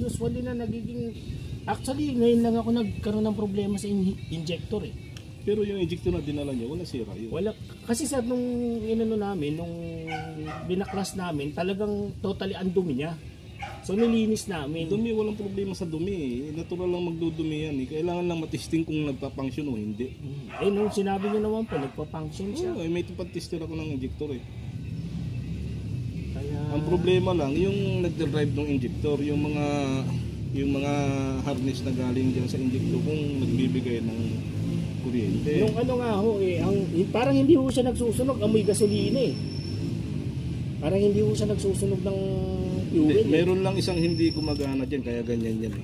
usually na nagiging, actually ngayon lang ako nagkaroon ng problema sa injector eh. Pero yung injector na dinala niya, wala sira yun. Wala, kasi sir, nung inano namin, nung binaklas namin, talagang totally ang dumi niya. So nilinis namin. Dumi, walang problema sa dumi. Natural lang magdudumi yan. Kailangan lang matesting kung nagpa-function o hindi. Eh nung sinabi niyo naman po, nagpa-function siya. Oo, may tupad-tester ako ng injector eh. Kaya... Ang problema lang, yung nagde-drive ng injector, yung mga harness na galing dyan sa injector kung nagbibigay ng kuryente. Nung ano nga ho eh, parang hindi ho siya nagsusunog, amoy gasolina eh. Parang hindi ho siya nagsusunog ng fuel. Meron lang isang hindi gumagana dyan, kaya ganyan yan eh.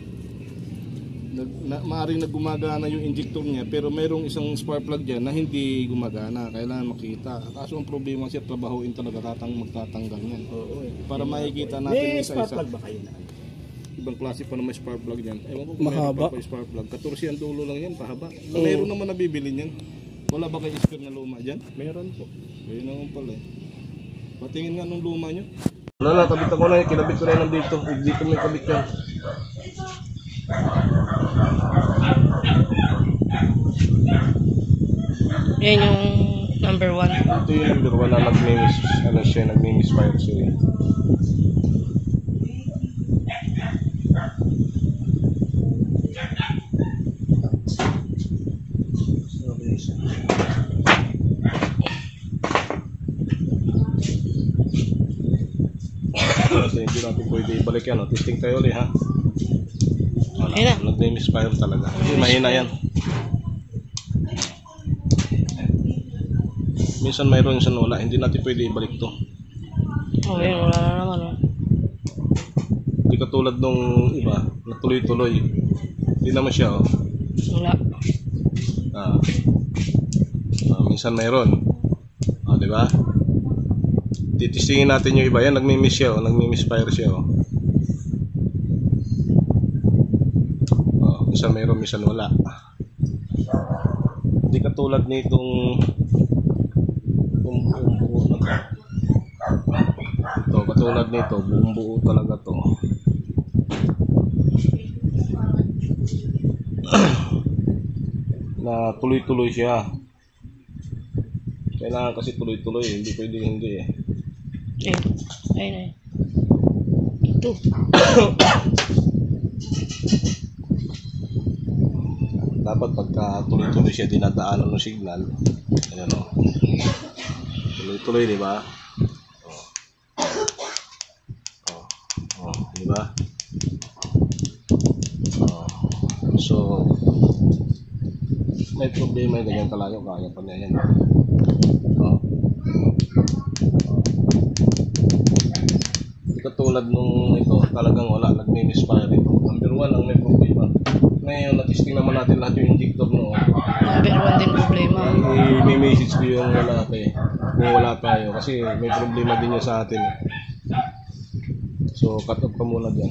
Maaring naggumagana yung injector niya, pero mayroong isang spark plug dyan na hindi gumagana. Kailangan makita. Kaso ang problema siya, trabahuin talaga magtatanggal yan. Oo eh. Para makikita natin may isa-isa. spark plug ba kayo na? Ibang klase pa na may spark plug yan. Ewan ko kung Mahaba. meron pa spark plug. 14 ang dulo lang yan, pahaba. Mayroon naman nabibili niyan. Wala ba kayo spare na luma dyan? Meron po. Ayun naman pala eh. Patingin nga nung luma nyo. Wala na, kabit ako na yun. Kinabit ko na yun dito. Dito may kabit yan. Yan yung number 1. Ito yung number 1 na nagmi-misfire siya. Kasi hindi natin pwede ibalik yan. Testing tayo ulit ha. Nagmi-misfire talaga. Hindi mahina yan. Minsan mayroon siya wala. Hindi natin pwede ibalik to. Oh, yun. Wala na naman. Hindi katulad nung iba na tuloy-tuloy. Hindi naman siya oh. Wala. Minsan mayroon. Di ba? Titistingin natin yung iba yan. Nagmi-miss siya oh. Nagmi-misfire siya oh. Minsan mayroon, minsan wala. Hindi katulad nitong buo na to. Ito, katulad nito, buong buo talaga to. Na tuloy-tuloy siya. Kailangan kasi tuloy-tuloy, hindi pwede hindi eh. Ayun. Ito. Dapat pagka tuloy-tuloy siya dinadaanan ng signal. Ayan o. Tuloy-tuloy, di ba? Di ba? So, may problema yung ganyan kalayo, kaya pa niya yan. Katulad nung ito, talagang wala, nagmi-misfire ito. Number 1 ang may problema. Ngayon, natisting naman natin lahat yung injector no. Number 1 din problema. May message ko yung wala pa eh. Kung wala tayo, kasi may problema din yun sa atin. So, cut off ka muna dyan.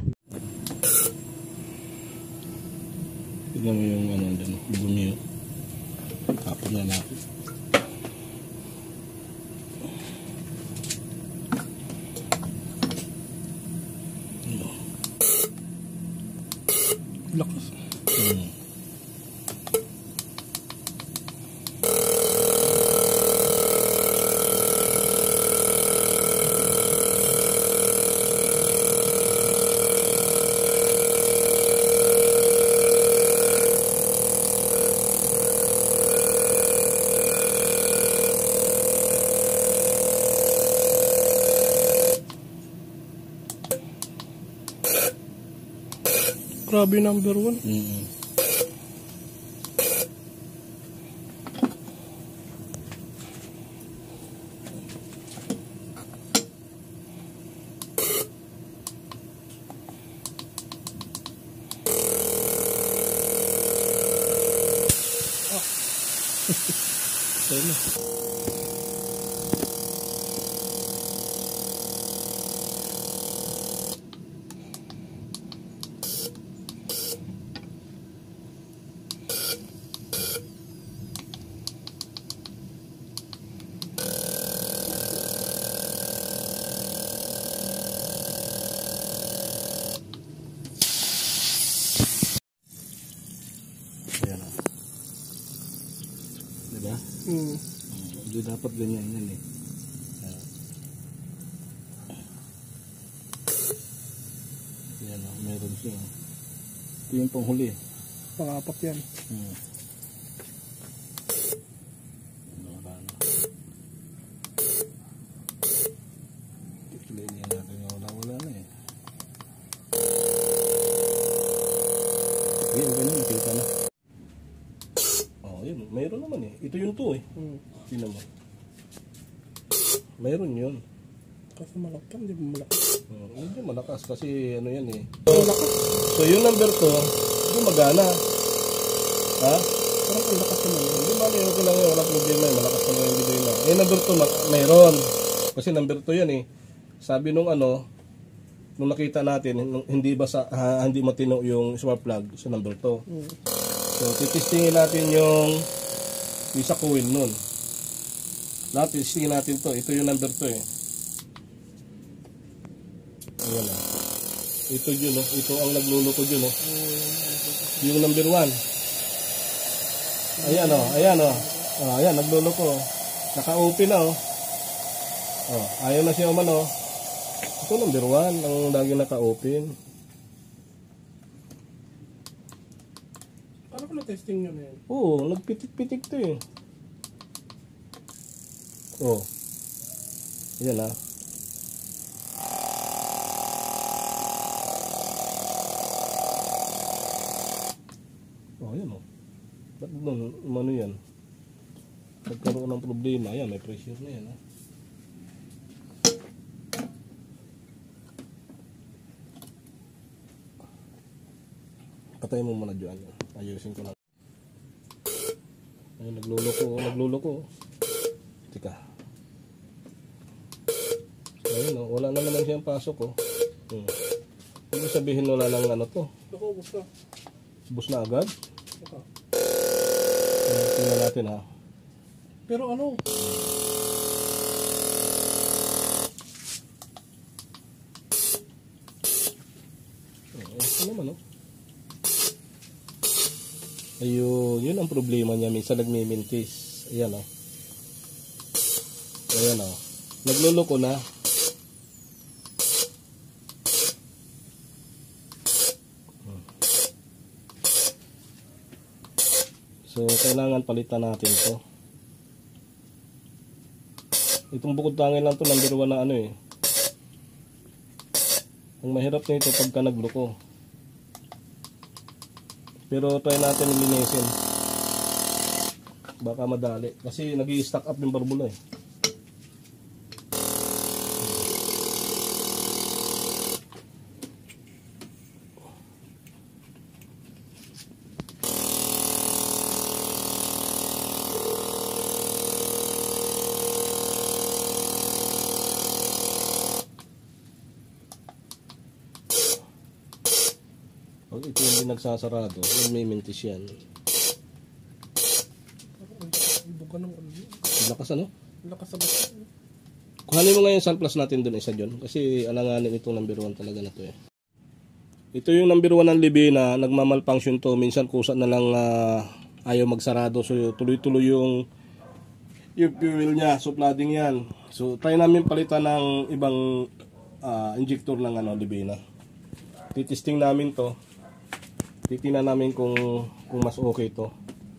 Tignan mo yung ano dyan, bumi yun. Tapon na natin. Lakas. Grabe number 1. Hindi dapat ganyan yan eh. Yan o, meron siya. Ito yung panghuli. Pangapat yan. Wala na. Tiklayin natin yung wala na eh. Yan, ganun, nakita na. Oh, yun, mayroon naman eh. Ito yung to eh. Sino mo? Mayroon yun. Kasi malakas, hindi mo malakas. Hindi malakas kasi ano yan eh. Malakas. So yung number 2, gumagana. Ha? Parang ang lakas naman. Hindi ba yun? Okay lang yun. Wala problema eh. Malakas naman yung video na. Eh number 2, mayroon. Kasi number 2 yan eh. Sabi nung ano, nung nakita natin, hindi ba hindi matino yung spark plug sa number 2. So titistingin natin yung sa coil nun. Titistingin natin to. Ito yung number 2 eh. Ayan o. Ito yun o. Ito ang naglulukod yun o. Yung number 1. Ayan o. Ayan o. Ayan, nagluluko. Naka-open na o. Ayaw na siya man o. Ito number 1. Ang lagi naka-open. Ano ko na-testing nyo na yan? Oo, nagpitik-pitik to eh. Ayan ah. Ayan o. Ba't doon, ano yan? Nagkaroon ng problema. Ayan, may pressure na yan. Patayin mo muna dyan. Ayusin ko na. Ayun, nagluloko. Tika. Ayun o, wala na naman siyang pasok o. Hindi sabihin wala lang ano to. Ako, basta. Bus na agad? Ito. Tingnan natin ha. Pero ano? Ito naman o. Ayun, yun ang problema niya. Minsan nagmimintis. Ayan o. Ayan o. Nagluloko na. So, kailangan palitan natin ito. Itong bukod tangin lang to number 1 na ano eh. Ang mahirap nito pagka nagluko. Pero try natin linisin. Baka madali. Kasi nag-i-stack up yung barbula eh. Pag ito hindi nagsasarado, may mintis yan. Buka ng ano. Lakas ano? Lakas sa basta. Kuhanin mo nga yung sunplus natin dun isa dyan. Kasi alanganin itong number 1 talaga na to eh. Ito yung number 1 ng libina. Nagmamalfunction to. Minsan kusa na lang ayaw magsarado. So tuloy-tuloy yung fuel niya. So flooding yan. So try namin palitan ng ibang injector ng libina. Titisting namin to. Titingnan namin kung mas okay to.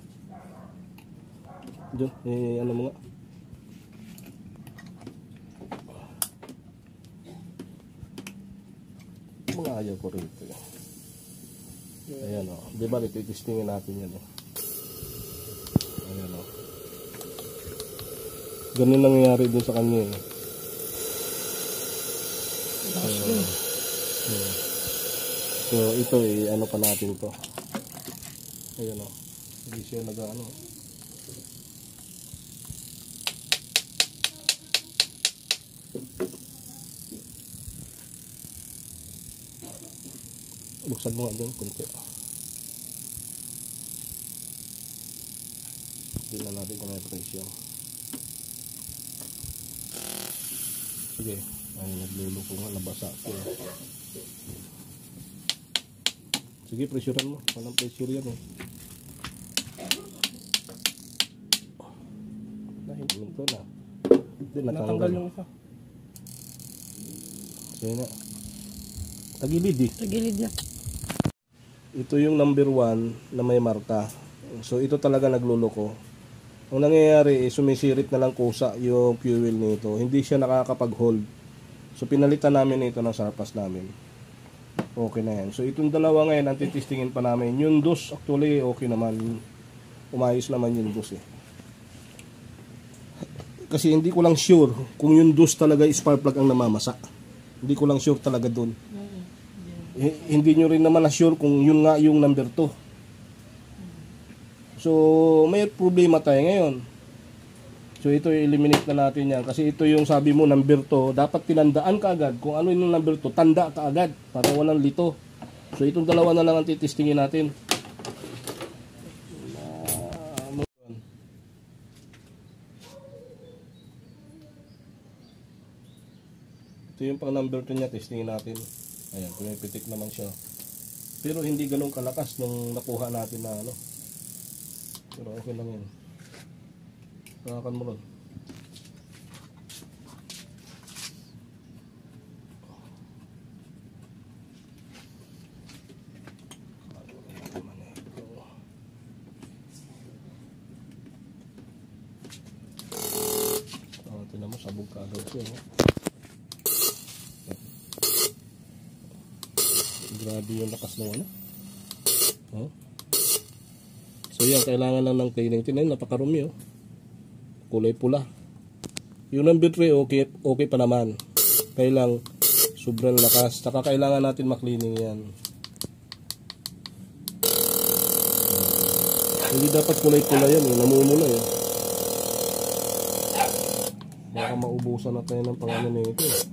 Diyan, ano mo nga. Mga ayaw ko rito. Ayan o. Diba rito, titistingin natin yan o. Ayan o. Ganun nangyayari din sa kanya eh. So ito eh, ano pa natin to. Ayan o. Hindi siya nag-ano. Buksan mo nga dyan kunti. Tingnan natin kung may pressure. Sige. Ay, nagluluko nga, nabasa ko. Sige, pressurean mo. Walang pressure yan eh. Hindi, Natanggal yung isa. Kaya na. Tagilid eh. Tagilid na. Ito yung number 1 na may marka. So ito talaga nagluloko. Ang nangyayari sumisirit na lang kusa yung fuel nito. Hindi siya nakakapag-hold. So pinalitan namin ito ng surplus namin. Okay na yan. So itong dalawa ngayon ang titistingin pa namin. Yung dos actually okay naman. Umayos naman yung dos eh. Kasi hindi ko lang sure kung yung dos talaga spark plug ang namamasa. Hindi ko lang sure talaga dun. Hindi nyo rin naman na sure kung yun nga yung number 2. So may problema tayo ngayon. So ito eliminate na natin yan. Kasi ito yung sabi mo number 2. Dapat tinandaan ka agad. Kung ano yung number 2, tanda ka agad. Para walang lito. So itong dalawa na lang ang titistingin natin. Ito yung pang number 2 niya, testingin natin. Ayan, pumipitik naman siya. Pero hindi ganun kalakas nung nakuha natin na ano. Pero okay lang yan. Nakakan mo ron. Tinan mo, sabog ka agad siya. Grabe yung lakas ng ano. Oh. So yan, kailangan lang ng cleaning. Tinan, napakarumi oh. Kulay pula. Yung number 3 okay pa naman. Kailang sobrang lakas. Saka kailangan natin maklining yan. Hindi dapat kulay pula yan eh. Namumula eh. Baka maubusan na tayo ng pangalan nito eh.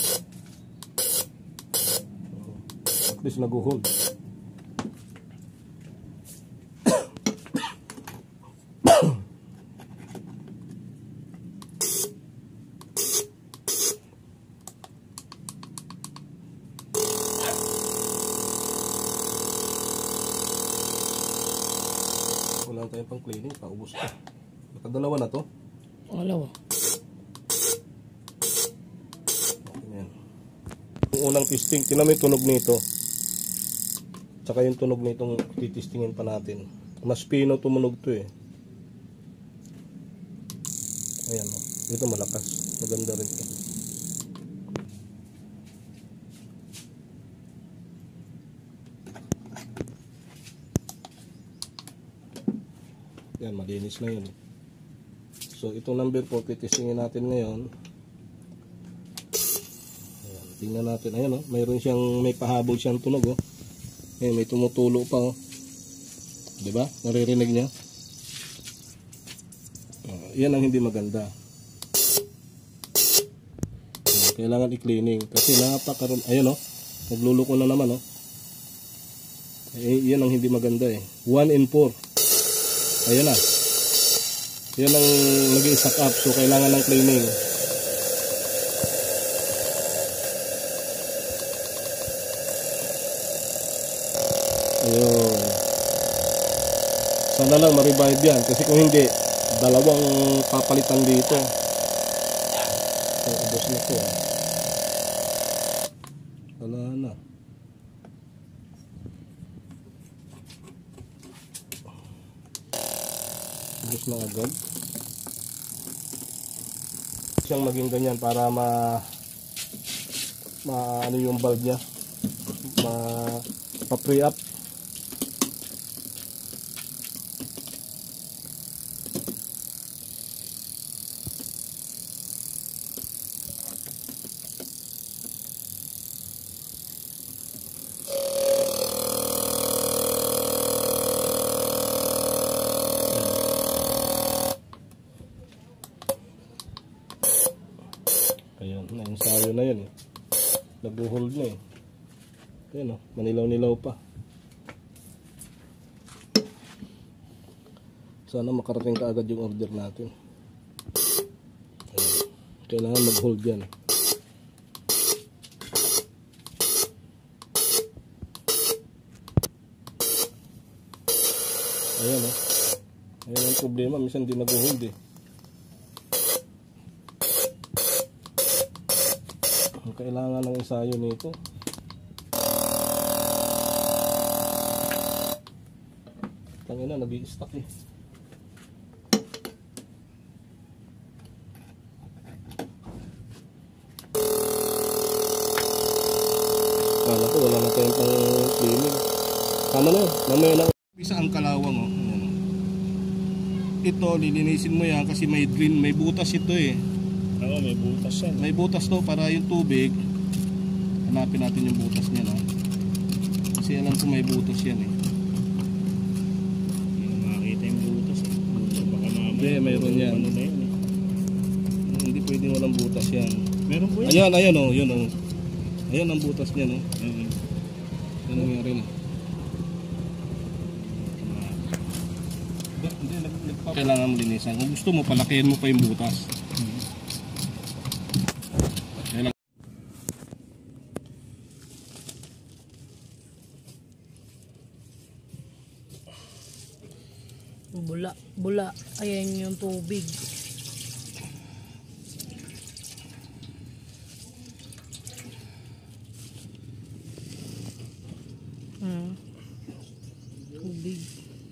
At least nag-hold. Wala tayong pang cleaning, paubos ka. Nakadalawa na to? Dalawa. Okay, yan. Yung unang testing, tinan mo yung tunog nito. Tsaka yung tunog nitong titistingin pa natin. Mas pino tumunog to eh. Ayan o. Ito malakas. Maganda rin to. Yan, malinis na yun. So itong number 4 titistingin natin ngayon. Ayan, tingnan natin. Ayan o. Mayroon siyang, may pahabol siyang tunog o. Ayan, may tumutulo pa oh. Diba? Naririnig niya? Yan ang hindi maganda. Kailangan i-cleaning. Kasi napakaroon. Ayan oh. Nagluluko na naman oh. Yan ang hindi maganda eh. 1 in 4. Ayan na. Yan ang nag-i-stack up. So kailangan ng cleaning. Ayun. Sana lang ma-revive yan. Kasi kung hindi, dalawang papalitan dito. So, ubos na to. Wala na. Ubos na agad. Siyang maging ganyan para ano yung valve niya. Pa-pre up. Ayan, na-ensayo na yun eh. Nag-hold na eh. Ayan o, manilaw-nilaw pa. Sana makarating ka agad yung order natin. Ayan. Kailangan mag-hold yan. Ayan o. Ayan ang problema, minsan di nag-hold eh. kailangan ng ensayo nito. Tangina, nag-i-stuck eh. Kala ko wala na tayong pang cleaning. Tama na, mamaya na. Isa ang kalawang oh. Ayan, oh. Ito, lilinisin mo yan kasi may drain, may butas ito eh. Oo, may butas yan. May butas to para yung tubig. Hanapin natin yung butas niya na. Kasi alam ko may butas yan eh. Hindi makakita yung butas eh. Baka mamaya. Hindi, mayroon yan. Ano na yun eh. Hindi pwedeng walang butas yan. Meron po yan. Ayan, ayan oh, yun oh. Ayan ang butas niya no. Yan nangyari na. Hindi, kailangan mo linisan. Kung gusto mo, palakihin mo pa yung butas. Bula. Ayan yung tubig. Tubig.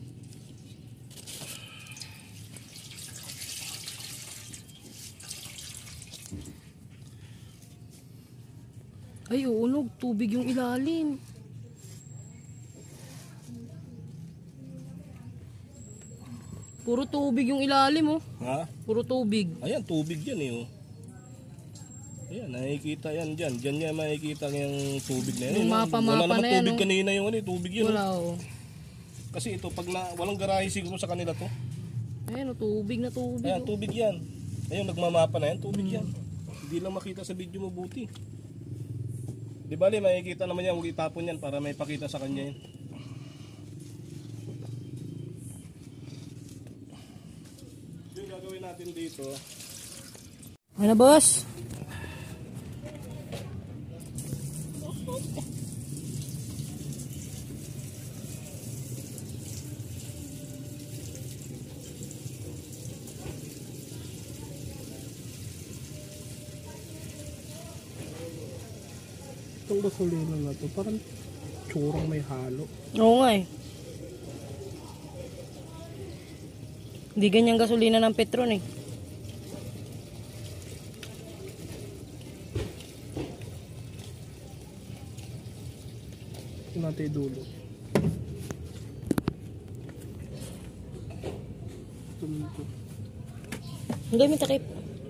Ay, uunog. Tubig yung ilalim. Puro tubig yung ilalim, oh. Ha? Puro tubig. Ayan, tubig yan eh oh. Ayan, nakikita yan dyan. Dyan niya makikita yung tubig na yan. Yung mapa-mapa wala naman na yan, tubig oh. kanina yung ano, tubig yun. Wala, oh. Kasi ito, pag walang garahe siguro sa kanila to. Ayan, oh, tubig na tubig. Ayan, Oh. tubig yan. Ayun, nagmamapa na yan, tubig yan. Hindi lang makita sa video mabuti. Di bali, makikita naman yan, huwag itapon yan para may pakita sa kanya yun. Yung gagawin natin dito. Ano, boss? Itong gasolina na to, parang tsurang may halo. Oo nga eh. Hindi ganyan gasolina ng Petron eh. Ito natin dulo. Ito. Hindi, may takip.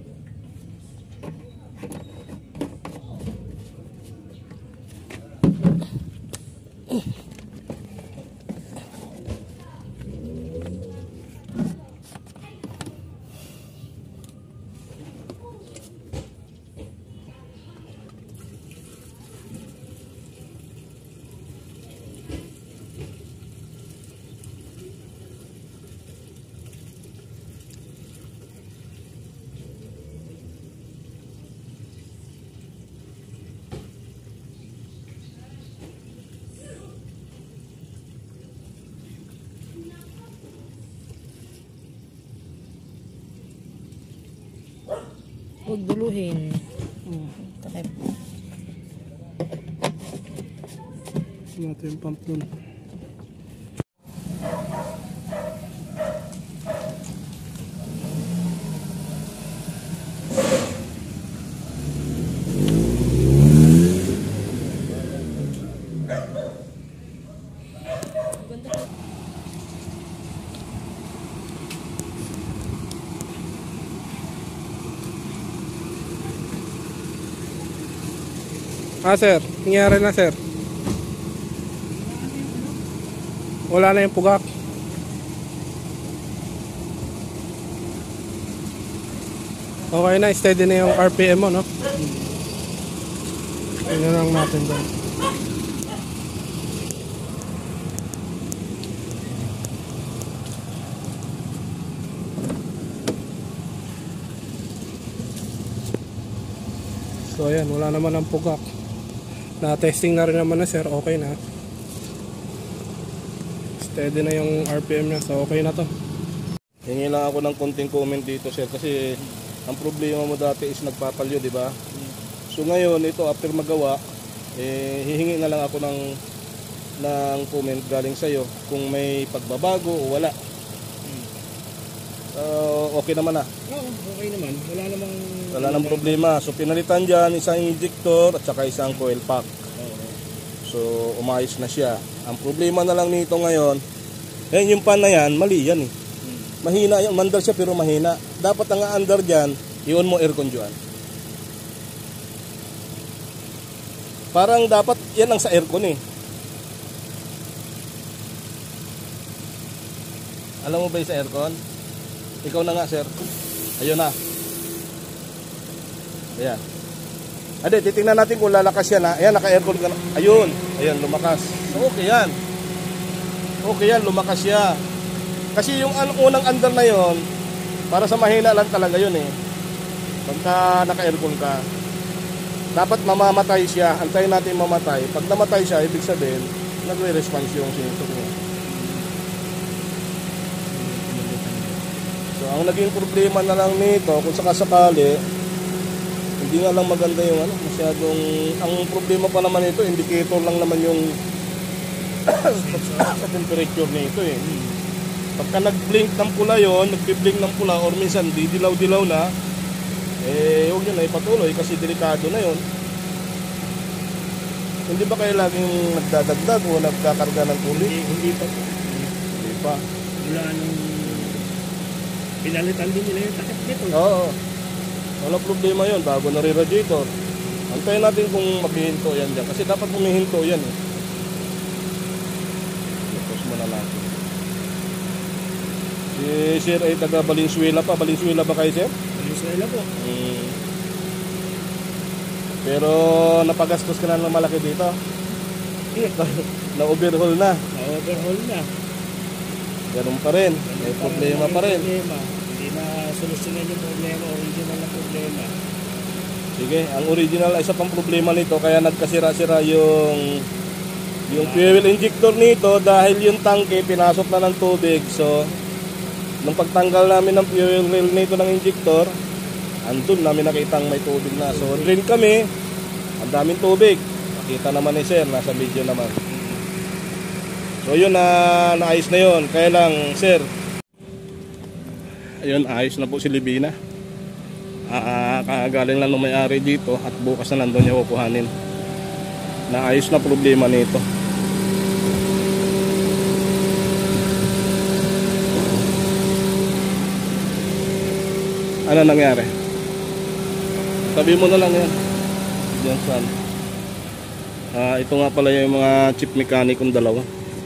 Huwag duluhin. Takip. Ito natin yung pump dun. Sir, nangyari na sir. Wala na yung pugak. Okay na, steady na yung RPM mo, no? Tingnan lang natin doon. So ayan, wala naman ang pugak. Na-testing na rin naman na sir, okay na. Steady na yung RPM niya, so okay na to. Hingi lang ako ng konting comment dito sir kasi ang problema mo dati is nagpapalyo, di ba? So ngayon, ito after magawa, hihingi na lang ako ng comment galing sa'yo kung may pagbabago o wala. Okay naman na. Oo, okay naman. Wala namang problema. So pinalitan dyan isang injector at saka isang coil pack. So umayos na siya. Ang problema na lang nito ngayon, yung pan na yan, mali yan eh. Mahina yung mandar siya pero mahina. Dapat ang under dyan, i-on mo aircon dyan. Parang dapat yan ang sa aircon eh. Alam mo ba yung sa aircon? Ikaw na nga sir. Ayun na. Ayan. Ade, titingnan natin kung lalakas yan ha. Ayan, naka-aircon ka na. Ayun. Ayan, lumakas. So okay yan. Okay yan, lumakas siya. Kasi yung unang under na yon, para sa mahina lang talaga yun eh. Pagka naka-aircon ka, dapat mamamatay siya. Antayin natin mamatay. Pag namatay siya, ibig sabihin, nagre-response yung sinitok niya. So, ang naging problema na lang nito, kung sakasakali, hindi nga lang maganda yung masyadong, ang problema pa naman ito, indicator lang naman yung sa temperature nito eh. Pagka nag-blink ng pula yon, nag-blink ng pula, or minsan didilaw-dilaw na, huwag nyo na ipatuloy kasi delikado na yon. Hindi ba kayo laging nagdadagdag o nagkakarga ng tubig? Hindi pa. Hindi pa. Wala nung pinalitan din nila yung takip nito. Oo. Wala problema yon bago na re-radiator. Antayin natin kung maghihinto yan dyan. Kasi dapat humihinto yan eh. Tapos muna natin. Si Sir ay taga Valenzuela pa. Valenzuela ba kayo Sir? Venezuela po. Pero napagastos ka na ng malaki dito. Na-overhaul na. Na-overhaul na. Ganun pa rin. May problema pa rin. Hindi na solusyonan yung problema. Original na problema. Sige, ang original isa pang problema nito kaya nagkasira-sira yung fuel injector nito dahil yung tangke pinasok na ng tubig. So nung pagtanggal namin ng fuel rail nito ng injector, andun namin nakitang may tubig na. So drain kami, ang daming tubig. Nakita naman ni Sir, nasa video naman. So yun naayos na yun. Kaya lang Sir, ayun, ayos na po si Libina. Kagaling lang ng may-ari dito at bukas na nandun niya kukuhanin. Naayos na problema nito. Ano nangyari? Sabi mo na lang yan. Diyan saan. Ito nga pala yung mga chip mechanic kong dalawa.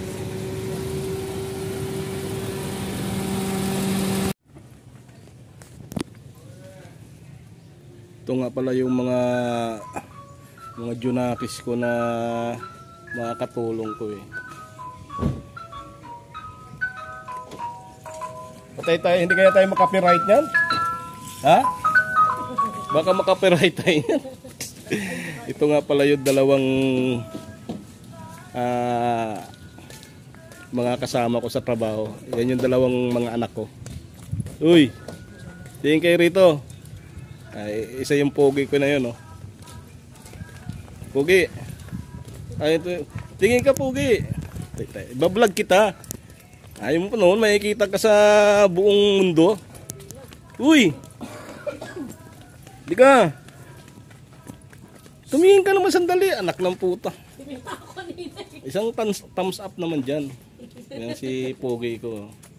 Ito nga pala yung mga junakis ko na mga katulong ko eh. Patay tayo, hindi kaya tayo makapiright yan? Ha? Baka makapiright tayo yan. Ito nga pala yung dalawang mga kasama ko sa trabaho. Yan yung dalawang mga anak ko. Uy, tingin kayo rito. Ay, isa yung pogi ko na yun, oh. Pogi. Ay, ito. Tingin ka, pogi. Bablog kita. Ayaw mo pa noon, makikita ka sa buong mundo. Uy! Di ka. Tumingin ka naman sandali, anak ng puta. Isang thumbs up naman dyan. Yan si pogi ko.